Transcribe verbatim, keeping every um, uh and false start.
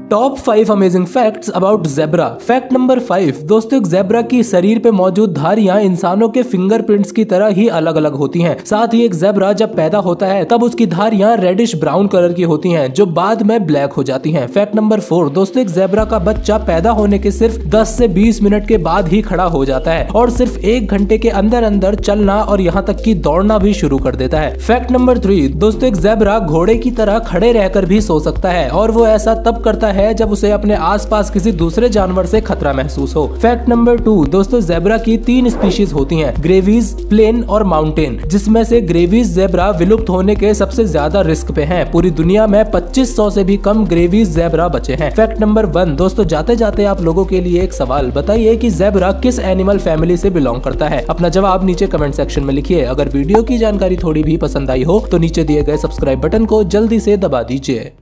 Top five amazing facts about zebra. Fact number five दोस्तों, एक zebra की शरीर पे मौजूद धारियां इंसानों के फिंगरप्रिंट्स की तरह ही अलग अलग होती हैं। साथ ही एक ज़ेब्रा जब पैदा होता है तब उसकी धारियां रेडिश ब्राउन कलर की होती हैं जो बाद में ब्लैक हो जाती हैं। फैक्ट नंबर फोर दोस्तों, एक ज़ेब्रा का बच्चा पैदा होने के सिर्फ दस से बीस मिनट के बाद ही खड़ा हो जाता है और सिर्फ एक घंटे के अंदर अंदर चलना और यहाँ तक कि दौड़ना भी शुरू कर देता है। फैक्ट नंबर थ्री दोस्तों, एक ज़ेब्रा घोड़े की तरह खड़े रहकर भी सो सकता है और वो ऐसा तब करता है जब उसे अपने आसपास किसी दूसरे जानवर से खतरा महसूस हो। फैक्ट नंबर टू दोस्तों, ज़ेब्रा की तीन स्पीशीज होती हैं, ग्रेवीज, प्लेन और माउंटेन, जिसमें से ग्रेवीज ज़ेब्रा विलुप्त होने के सबसे ज्यादा रिस्क पे हैं। पूरी दुनिया में पच्चीस सौ से भी कम ग्रेवीज ज़ेब्रा बचे हैं। फैक्ट नंबर वन दोस्तों, जाते जाते आप लोगों के लिए एक सवाल, बताइए कि ज़ेब्रा किस एनिमल फैमिली से बिलोंग करता है? अपना जवाब नीचे कमेंट सेक्शन में लिखिए। अगर वीडियो की जानकारी थोड़ी भी पसंद आई हो तो नीचे दिए गए सब्सक्राइब बटन को जल्दी से दबा दीजिए।